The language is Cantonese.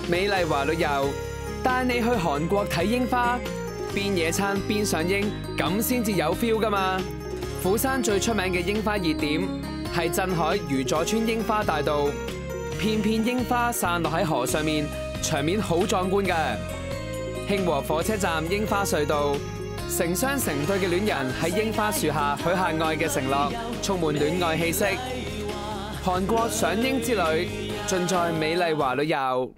美麗華旅遊帶你去韓國睇櫻花，邊野餐邊賞櫻，咁先至有 feel 㗎嘛！釜山最出名嘅櫻花熱點係鎮海魚座村櫻花大道，片片櫻花散落喺河上面，場面好壯觀㗎。慶和火車站櫻花隧道，成雙成對嘅戀人喺櫻花樹下許下愛嘅承諾，充滿戀愛氣息。韓國賞櫻之旅，盡在美麗華旅遊。